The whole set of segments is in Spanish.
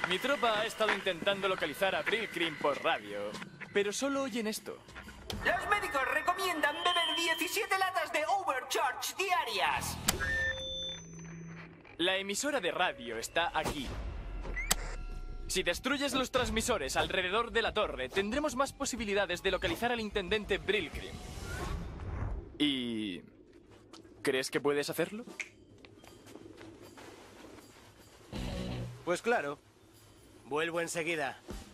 Mi tropa ha estado intentando localizar a Brillcream por radio, pero solo oyen esto. Los médicos recomiendan beber 17 latas de Overcharge diarias. La emisora de radio está aquí. Si destruyes los transmisores alrededor de la torre, tendremos más posibilidades de localizar al intendente Brillcream. ¿Y crees que puedes hacerlo? Pues claro. Vuelvo enseguida.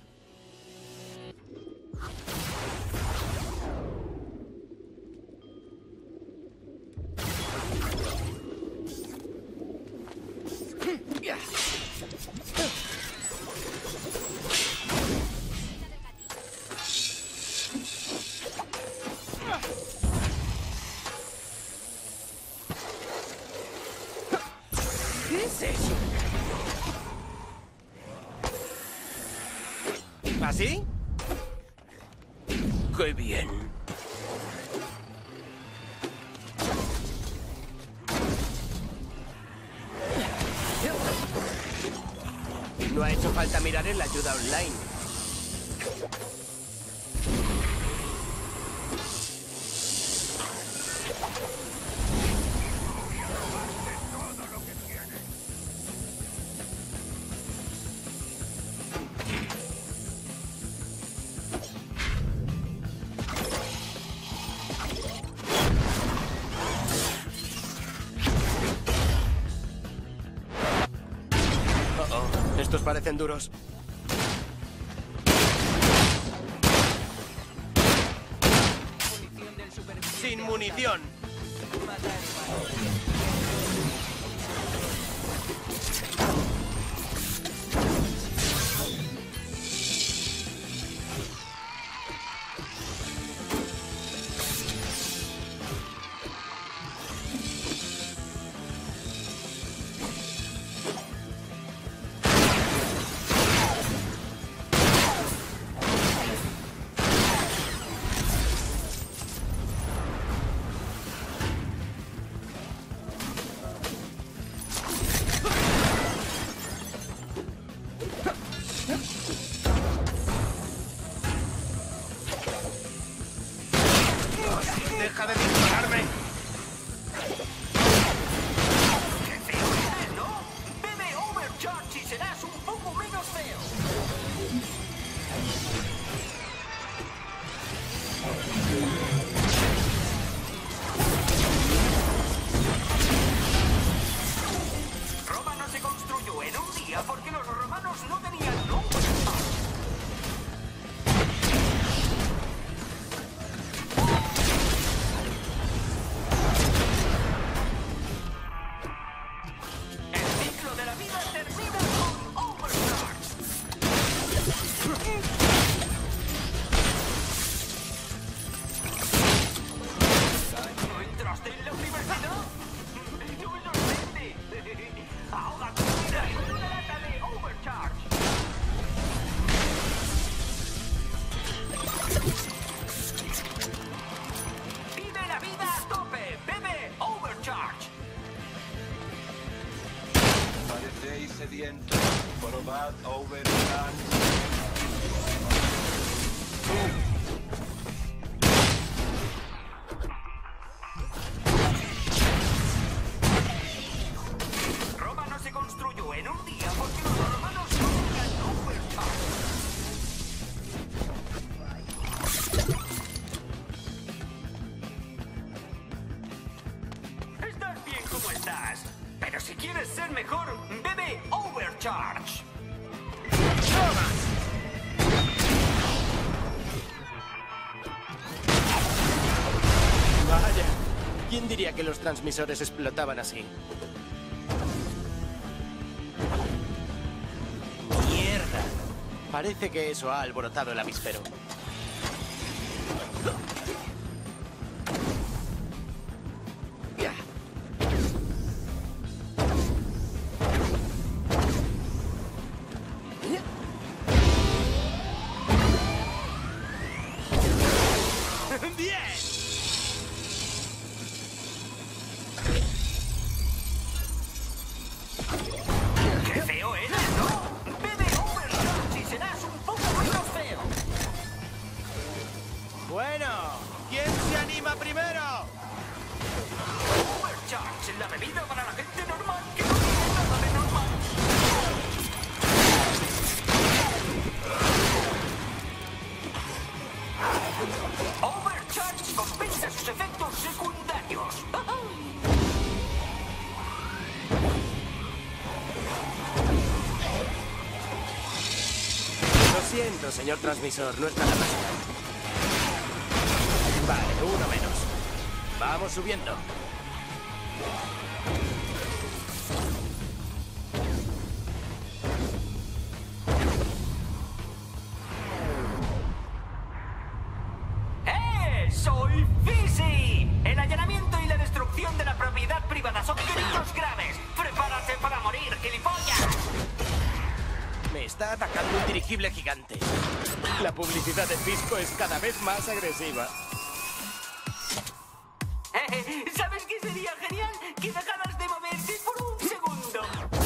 ¿Qué es eso? ¿Así? ¡Qué bien! No ha hecho falta mirar en la ayuda online. Estos parecen duros. Sin munición. ¡Deja de dispararme! ¡Qué feo eres, ¿no? Bebe Overcharge y serás un poco menos feo. Roma no se construyó en un día porque los romanos no tenían Overcharge. El ciclo de la vida termina con Overcharge. ¿No entraste en la universidad? ¡Yo inocente! Ahoga tu vida en una lata de Overcharge. Vive la vida a tope. Bebe Overcharge. Parecéis sedientos. Probad Overcharge. Roma no se construyó en un día porque los romanos no tenían Overcharge. Estás bien como estás, pero si quieres ser mejor, bebe Overcharge. Vaya. ¿Quién diría que los transmisores explotaban así? ¡Mierda! Parece que eso ha alborotado el avispero. ¡Bien! ¡Qué feo eres, ¿no? Bebe siento, señor transmisor, no es nada personal. Vale, uno menos. Vamos subiendo. ¡Soy Fizzy! El allanamiento y la destrucción de la propiedad privada son delitos graves. ¡Prepárate para morir, gilipollas! Me está atacando un dirigible gigante. La publicidad de Fisco es cada vez más agresiva. ¿Sabes qué sería genial? Que dejaras de moverte por un segundo.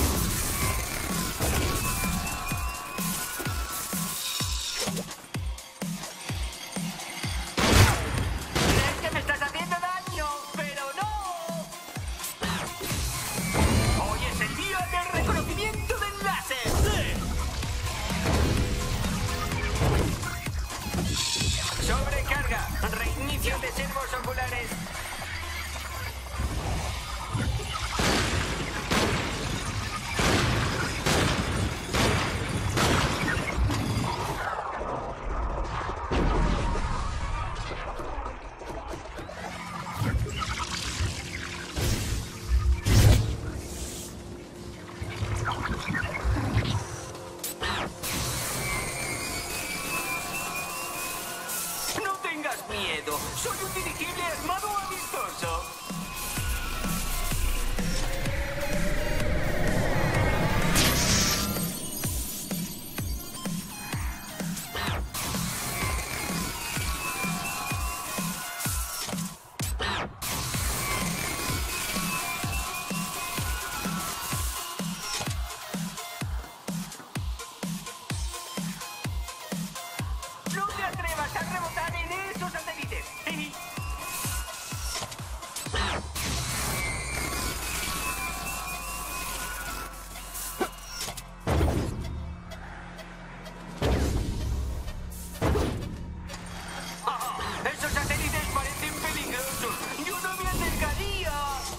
¿Crees que me estás haciendo daño? Pero no. Hoy es el día del reconocimiento de enlaces. Sobrecarga. Reinicio de servos oculares. No tengas miedo. Soy un dirigible armado amistoso. No te atrevas a rebotar en esos satélites. Esos satélites parecen peligrosos. Yo no me acercaría.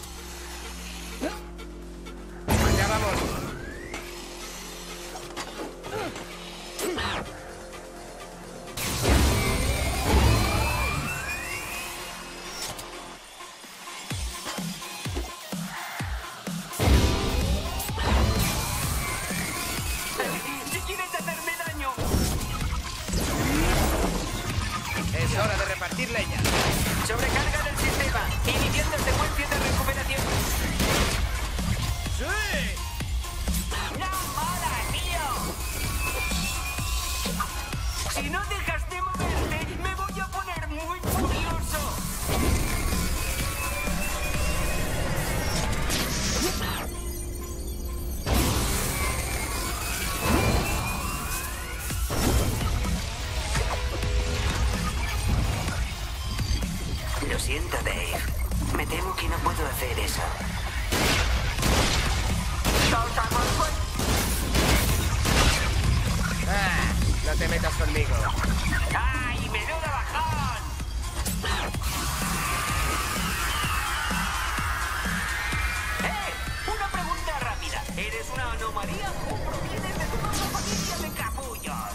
Ya vamos. Si quieres hacerme daño. Es hora de repartir leña. Sobrecarga del sistema. Iniciando secuencia de recuperación. ¡Sí! ¡No mola, tío! Si no dejas de moverte, me voy a poner muy furioso. Lo siento, Dave. Me temo que no puedo hacer eso. Ah, no te metas conmigo. ¡Ay, menudo bajón! Una pregunta rápida. ¿Eres una anomalía o provienes de toda una familia de capullos?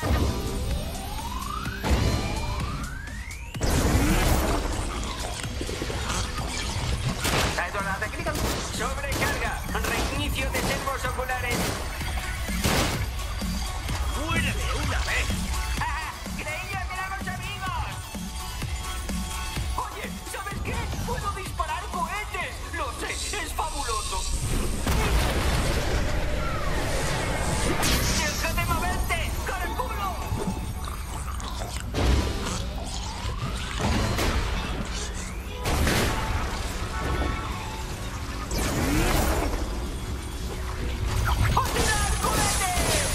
Sobrecarga. Reinicio de servos oculares. ¡Muérete una vez! ¡Creía que éramos amigos! Oye, ¿sabes qué? ¡Puedo disparar cohetes! ¡Lo sé! ¡Es fabuloso! ¡Deja de moverte! ¡Caraculo! ¡A tirar cohetes!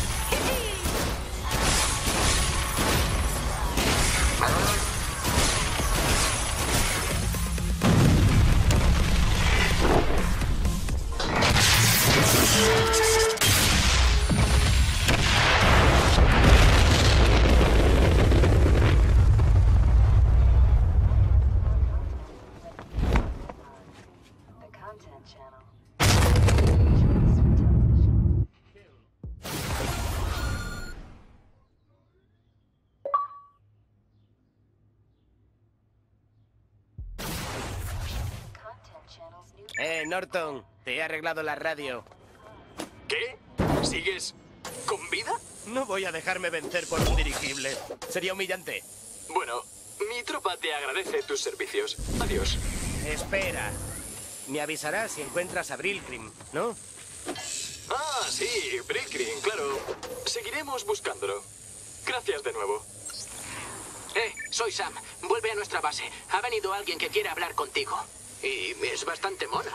The content channel. Choice for television. Norton, te he arreglado la radio. ¿Qué? ¿Sigues con vida? No voy a dejarme vencer por un dirigible. Sería humillante. Bueno, mi tropa te agradece tus servicios. Adiós. Espera. Me avisarás si encuentras a Brillcrim, ¿no? Ah, sí, Brillcrim, claro. Seguiremos buscándolo. Gracias de nuevo. Soy Sam. Vuelve a nuestra base. Ha venido alguien que quiere hablar contigo. Y es bastante mona.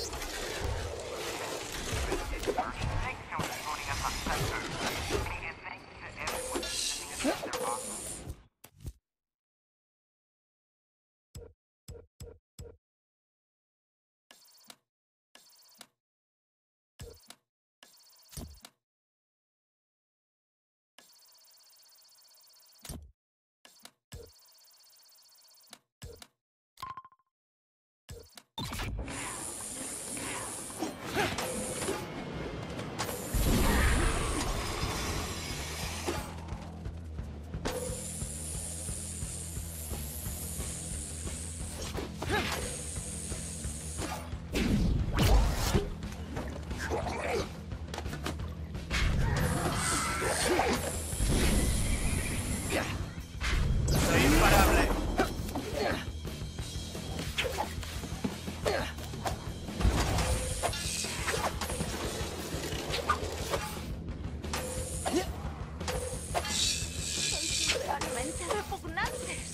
Soy imparable. Sois realmente repugnantes.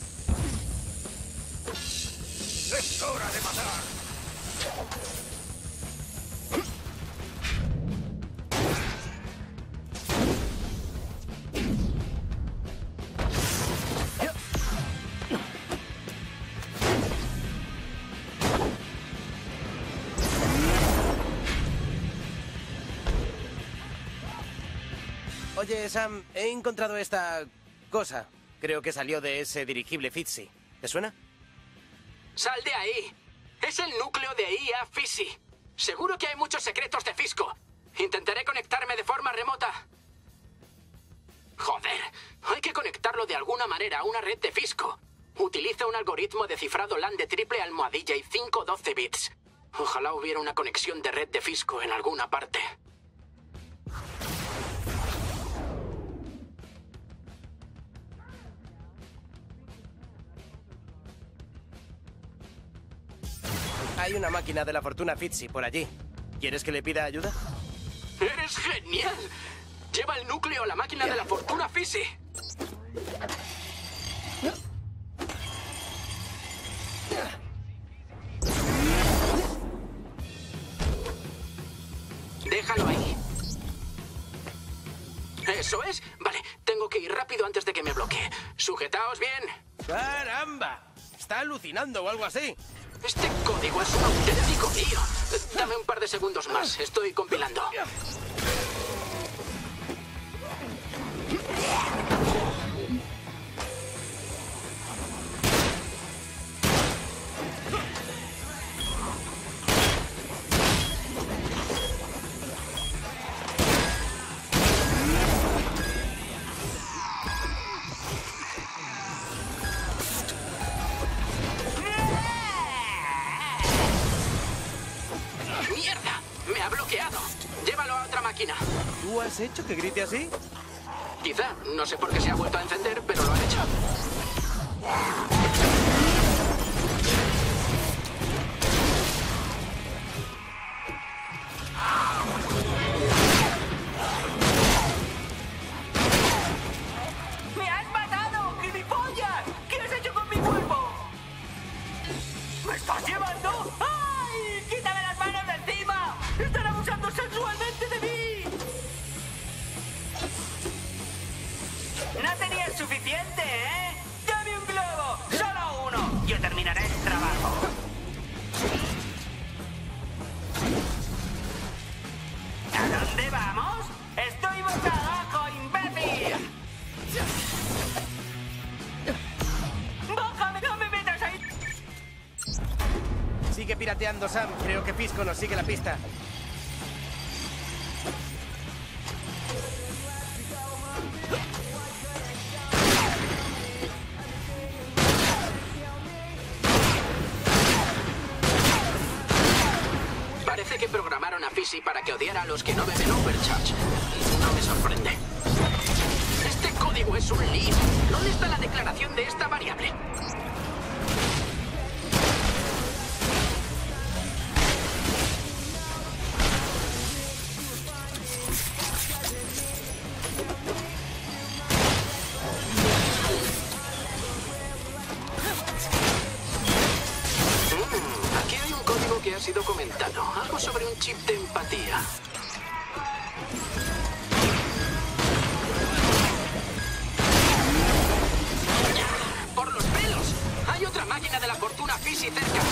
¡Es hora de matar! Oye, Sam, he encontrado esta cosa. Creo que salió de ese dirigible Fitzy. ¿Te suena? ¡Sal de ahí! Es el núcleo de IA Fisi. Seguro que hay muchos secretos de Fisco. Intentaré conectarme de forma remota. Joder, hay que conectarlo de alguna manera a una red de Fisco. Utiliza un algoritmo de cifrado LAN de triple almohadilla y 512 bits. Ojalá hubiera una conexión de red de Fisco en alguna parte. Hay una máquina de la fortuna Fitzy por allí. ¿Quieres que le pida ayuda? ¡Eres genial! Lleva el núcleo a la máquina de la fortuna Fisi. Déjalo ahí. ¿Eso es? Vale, tengo que ir rápido antes de que me bloquee. Sujetaos bien. ¡Caramba! ¿Está alucinando o algo así? Este código es un auténtico lío. Dame un par de segundos más. Estoy compilando. ¡Mierda! ¡Me ha bloqueado! Llévalo a otra máquina. ¿Tú has hecho que grite así? Quizá. No sé por qué se ha vuelto a encender, pero lo ha hecho. ¡Me has matado, gilipollas! ¿Qué has hecho con mi cuerpo? ¿Me estás llevando? ¡Ay! ¡Quítame las manos de encima! ¡Están abusando sexualmente de mí! No tenías suficiente, ¿eh? ¡Dame un globo! ¡Solo uno! Yo terminaré el trabajo. ¿A dónde vamos? ¡Estoy boca abajo, imbécil! ¡Bájame, no me metas ahí! Sigue pirateando, Sam. Creo que Fisco nos sigue la pista. que programaron a Fizzy para que odiara a los que no beben Overcharge. No me sorprende. Este código es un lío. ¿Dónde está la declaración de esta variable? Aquí hay un código que ha sido comentado. Algo sobre un chip de empatía. ¡Por los pelos! Hay otra máquina de la fortuna Fizzy cerca.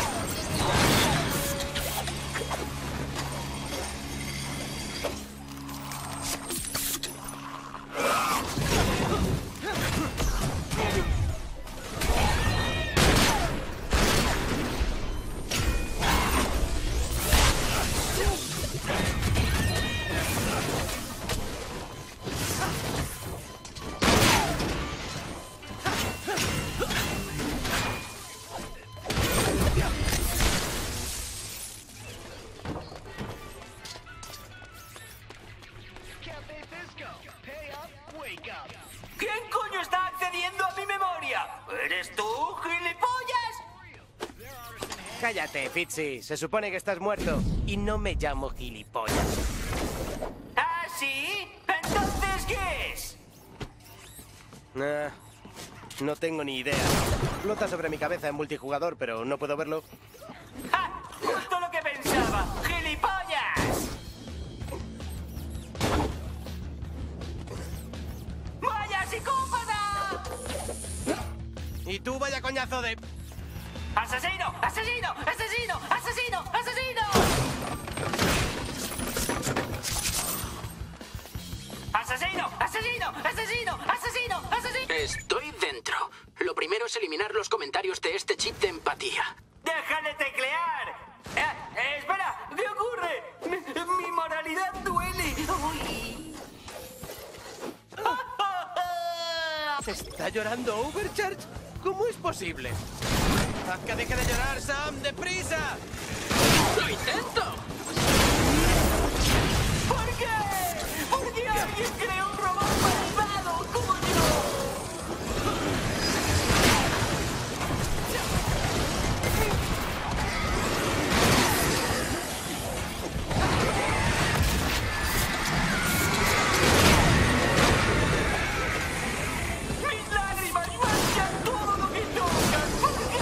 ¿Quién coño está accediendo a mi memoria? ¿Eres tú, gilipollas? Cállate, Fitzy. Se supone que estás muerto. Y no me llamo gilipollas. ¿Ah, sí? ¿Entonces qué es? No tengo ni idea. Flota sobre mi cabeza en multijugador, pero no puedo verlo. ¡Ja! Justo lo que pensaba. ¡Gilipollas! ¡Vaya psicópata! Y tú vaya coñazo de... ¡Asesino! ¡Asesino! ¡Asesino! ¡Asesino! ¡Asesino! ¡Asesino! ¡Asesino! ¡Asesino! ¡Asesino! ¡Asesino! Estoy dentro. Lo primero es eliminar los comentarios de este chip de empatía. ¡Deja de teclear! ¡Espera! ¿Qué ocurre? Mi moralidad duele. Uy. ¿Está llorando Overcharge? ¿Cómo es posible? ¡Haz que deje de llorar, Sam! ¡Deprisa! ¡Lo intento! ¿Por qué? ¿Por qué alguien creó un robot malvado como yo? Mis lágrimas manchan todo lo que tocan. ¿Por qué?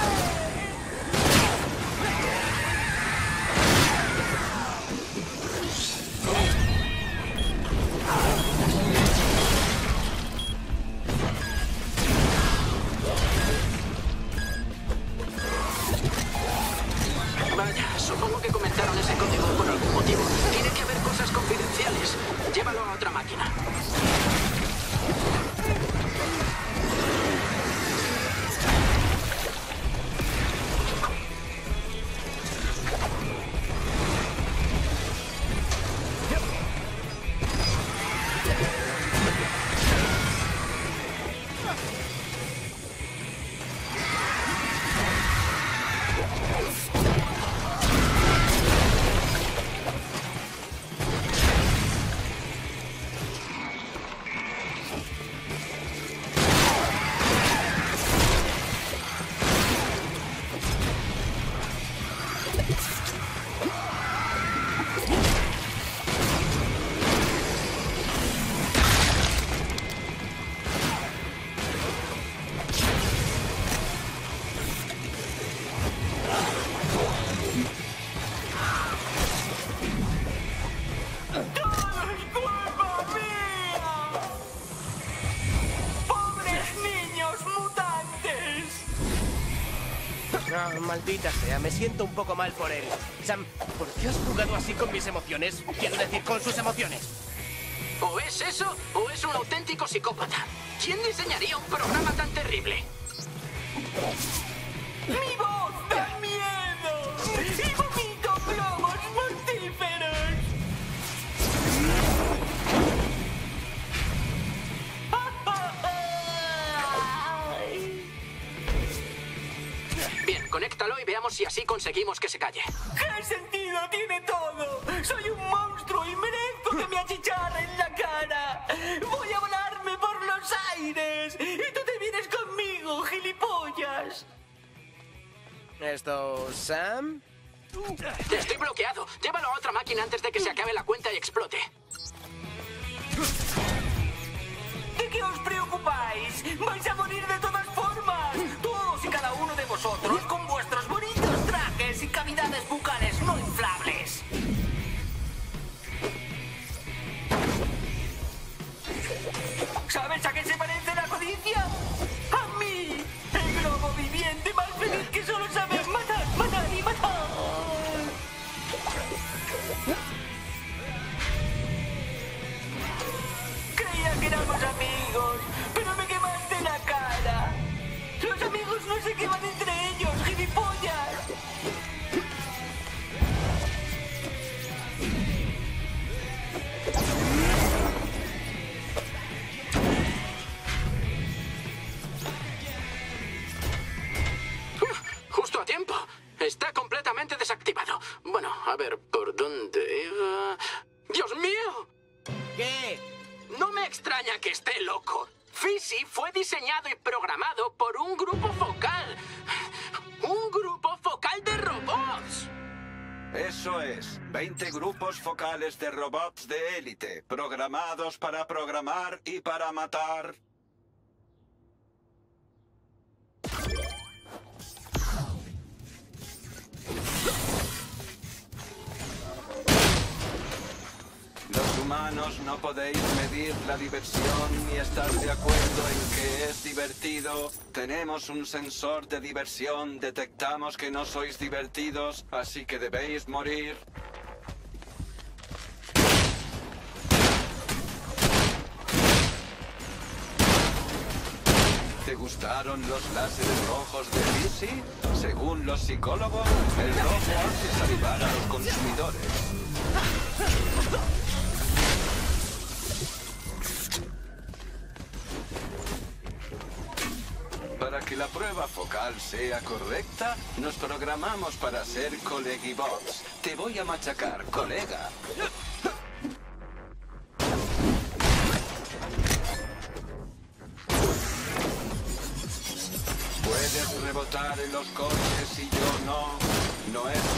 Vaya, supongo que comentaron ese código por algún motivo. Tiene que haber cosas confidenciales. Llévalo a otra máquina. No, maldita sea, me siento un poco mal por él. Sam, ¿por qué has jugado así con mis emociones? Quiero decir, con sus emociones. O es eso, o es un auténtico psicópata. ¿Quién diseñaría un programa tan terrible? ¡Mi voz da miedo! ¡Y vomito plomos mortíferos! Bien, conéctalo y veamos si así conseguimos que se calle. ¿Qué sentido tiene todo? Soy un monstruo y merezco que me achicharren la cara. Voy a volarme por los aires y tú te vienes conmigo, gilipollas. ¿Esto, Sam? Estoy bloqueado. Llévalo a otra máquina antes de que se acabe la cuenta y explote. ¿De qué os preocupáis? ¡Vais a morir de todas formas! Todos y cada uno de vosotros con vuestros bonitos trajes y cavidades bucales no inflables. ¿Sabes a qué se parece la codicia? ¡A mí! El globo viviente más feliz que solo sabe matar, matar y matar. Creía que éramos amigos, pero me quemaste la cara. Los amigos no se queman entre ellos, gilipollas. Justo a tiempo. Está completamente desactivado. Bueno, a ver, ¿por dónde iba? ¡Dios mío! ¿Qué? No me extraña que esté loco. Fizzy fue diseñado y programado por un grupo focal. ¡Un grupo focal de robots! Eso es, 20 grupos focales de robots de élite, programados para programar y para matar. Los humanos no podéis medir la diversión ni estar de acuerdo en que es divertido. Tenemos un sensor de diversión, detectamos que no sois divertidos, así que debéis morir. ¿Te gustaron los láseres rojos de Fizzy? Según los psicólogos, el rojo hace salivar a los consumidores. Para que la prueba focal sea correcta, nos programamos para ser colegibots. Te voy a machacar, colega. Puedes rebotar en los coches y yo no. No es...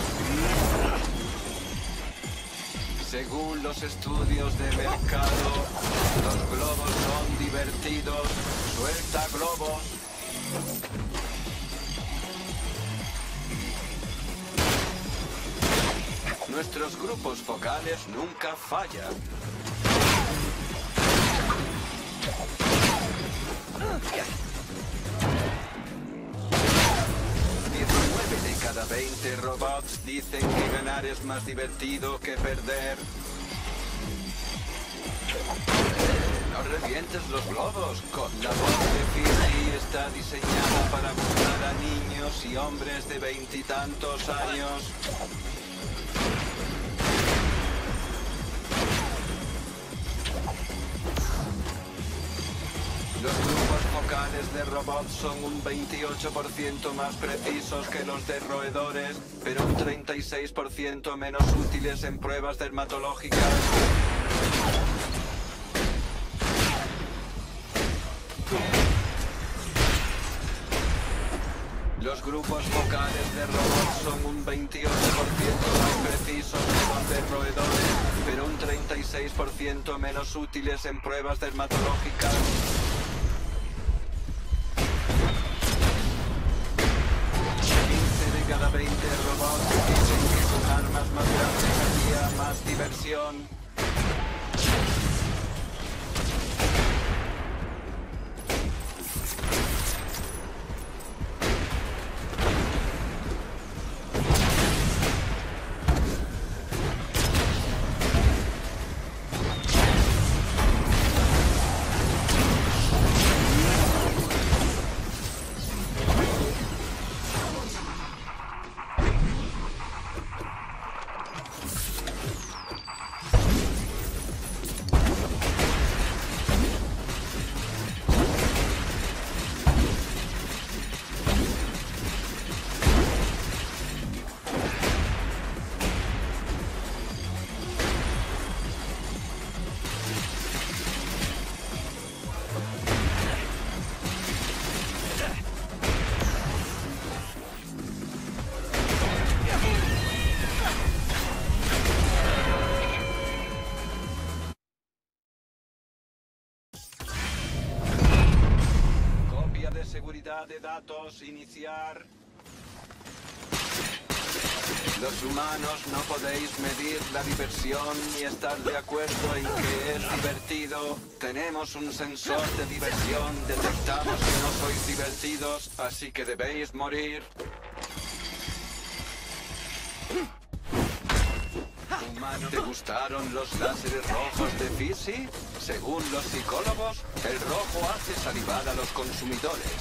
Según los estudios de mercado, los globos son divertidos. Suelta globos. Nuestros grupos focales nunca fallan. 19 de cada 20 robots dicen que ganar es más divertido que perder. No revientes los globos. Con la voz de Fizzy está diseñada para gustar a niños y hombres de 20 y tantos años. Los grupos focales de robots son un 28% más precisos que los de roedores, pero un 36% menos útiles en pruebas dermatológicas. Los grupos focales de robots son un 28% más precisos que los de roedores, pero un 36% menos útiles en pruebas dermatológicas. 15 de cada 20 robots dicen que con armas más grandes había más diversión. Salida de datos, iniciar. Los humanos no podéis medir la diversión ni estar de acuerdo en que es divertido. Tenemos un sensor de diversión, detectamos que no sois divertidos, así que debéis morir. Humano, ¿te gustaron los láseres rojos de Fisi? Según los psicólogos, el rojo hace salivar a los consumidores.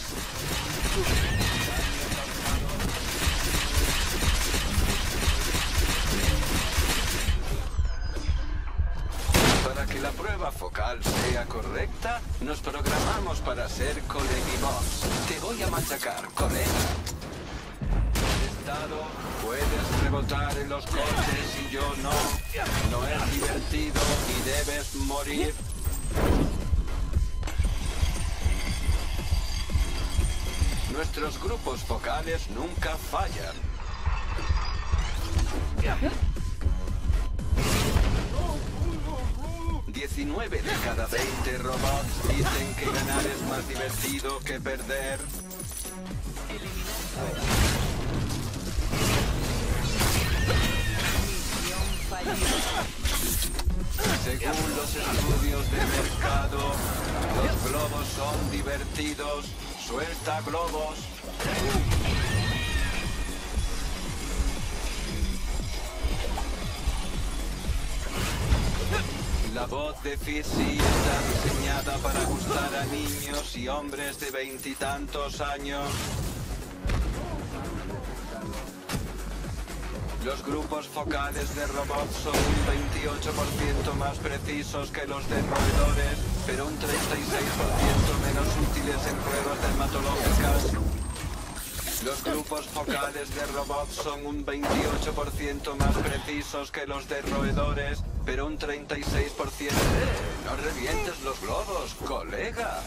Para que la prueba focal sea correcta, nos programamos para ser colegibots. Te voy a machacar, colega. Estado, puedes rebotar en los coches y yo no. No es divertido y debes morir. Nuestros grupos focales nunca fallan. 19 de cada 20 robots dicen que ganar es más divertido que perder. Según los estudios de mercado, los globos son divertidos. Suelta globos. La voz de Fizzy está diseñada para gustar a niños y hombres de veintitantos años. Los grupos focales de robots son un 28% más precisos que los de roedores, pero un 36% menos útiles en pruebas dermatológicas. Los grupos focales de robots son un 28% más precisos que los de roedores, pero un 36%... ¡No revientes los globos, colega!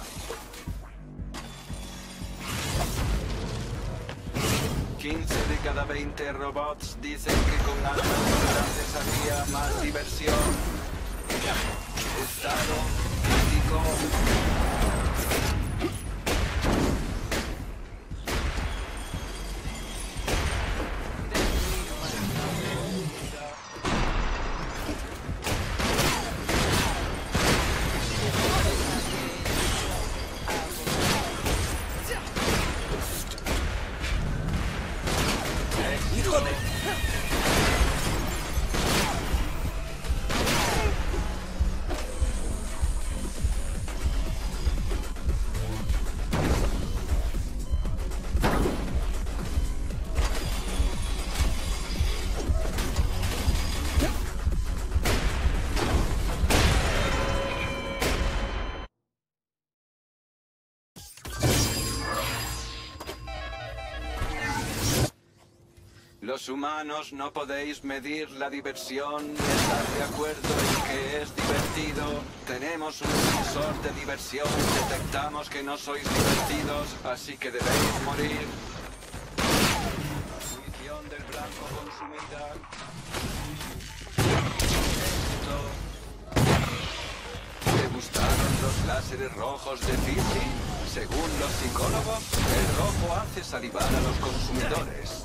...15 de cada 20 robots dicen que con armas grandes habría más diversión. Estado crítico. Los humanos no podéis medir la diversión ni estar de acuerdo en que es divertido. Tenemos un sensor de diversión, detectamos que no sois divertidos, así que debéis morir. Munición del blanco consumida. ¿Te gustaron los láseres rojos de Fizzy? Según los psicólogos, el rojo hace salivar a los consumidores.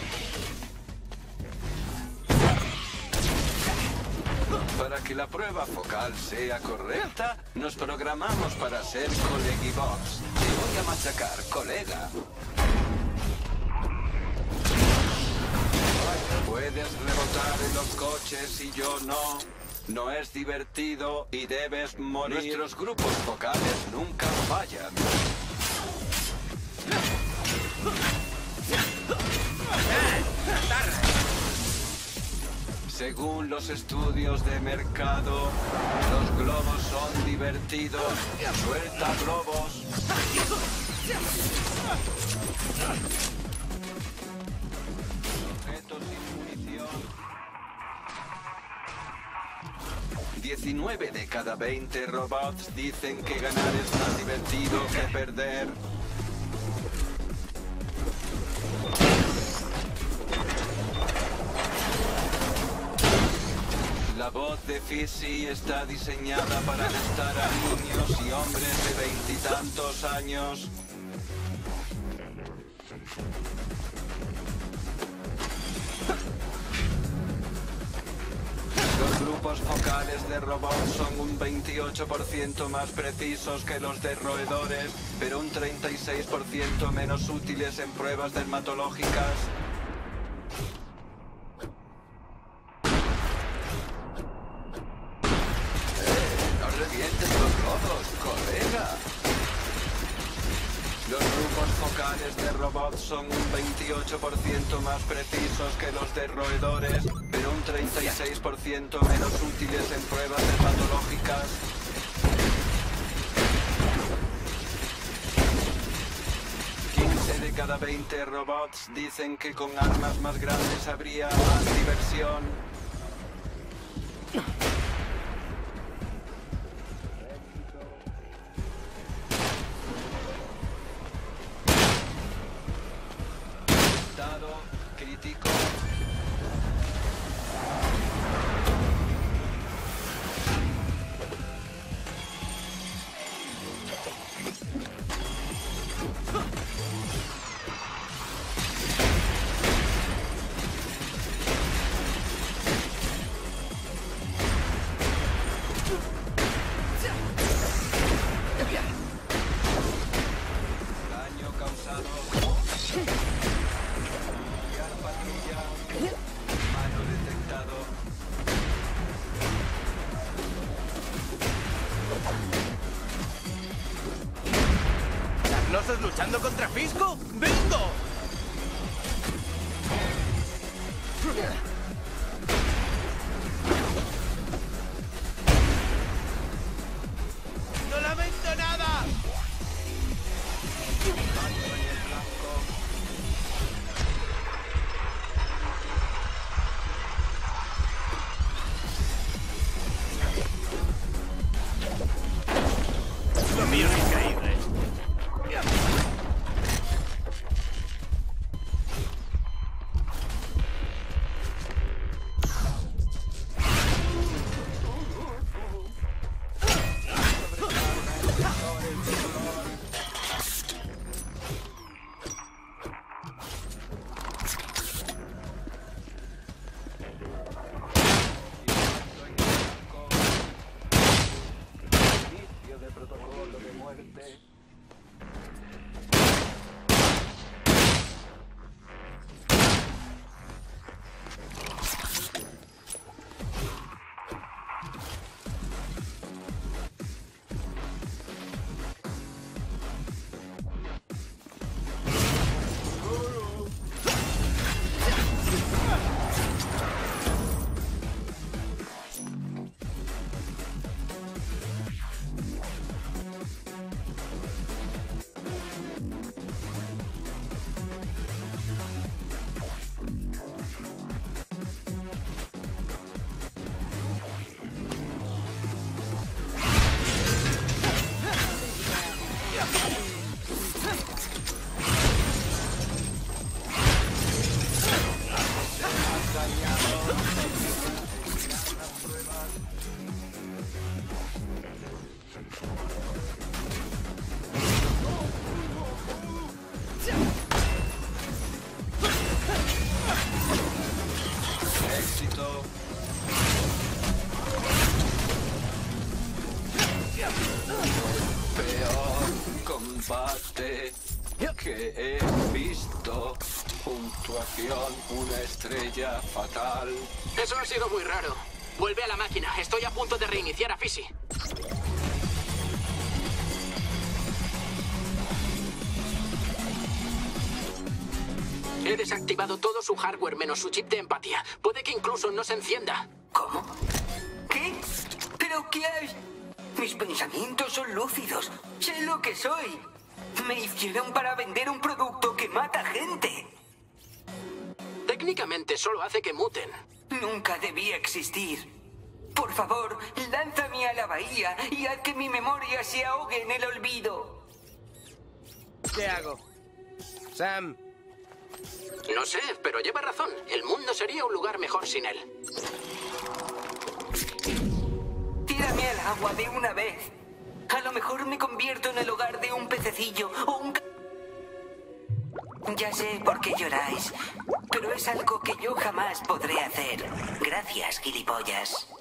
Para que la prueba focal sea correcta, nos programamos para ser colegibots. Te voy a machacar, colega. Puedes rebotar en los coches y yo no. No es divertido y debes morir. Nuestros grupos focales nunca fallan. Según los estudios de mercado, los globos son divertidos. Suelta globos. Objetos sin munición. 19 de cada 20 robots dicen que ganar es más divertido que perder. La voz de Fizzy está diseñada para gustar a niños y hombres de veintitantos años. Los grupos focales de robots son un 28% más precisos que los de roedores, pero un 36% menos útiles en pruebas dermatológicas. ¡No revientes los codos, colega! Los grupos focales de robots son un 28% más precisos que los de roedores, pero un 36% menos útiles en pruebas dermatológicas. De cada 20 robots dicen que con armas más grandes habría más diversión. Estado crítico. Daño causado. Enviar patrulla. Mano detectado. ¿Los Gnosos luchando contra Fisco? ¡Bingo! ¡No lamento nada! Lo mío es increíble. Inicio de protocolo de muerte. Éxito. Peor combate que he visto. Puntuación, una estrella fatal. Eso ha sido muy raro. Vuelve a la máquina. Estoy a punto de reiniciar a Fisi. He desactivado todo su hardware menos su chip de empatía. Puede que incluso no se encienda. ¿Cómo? ¿Qué? ¿Pero qué hay? Mis pensamientos son lúcidos. Sé lo que soy. Me hicieron para vender un producto que mata gente. Técnicamente solo hace que muten. Nunca debía existir. Por favor, lánzame a la bahía y haz que mi memoria se ahogue en el olvido. ¿Qué hago? Sam, No sé, pero lleva razón. El mundo sería un lugar mejor sin él. Tírame al agua de una vez. A lo mejor me convierto en el hogar de un pececillo o un... Ya sé por qué lloráis, pero es algo que yo jamás podré hacer. Gracias, gilipollas.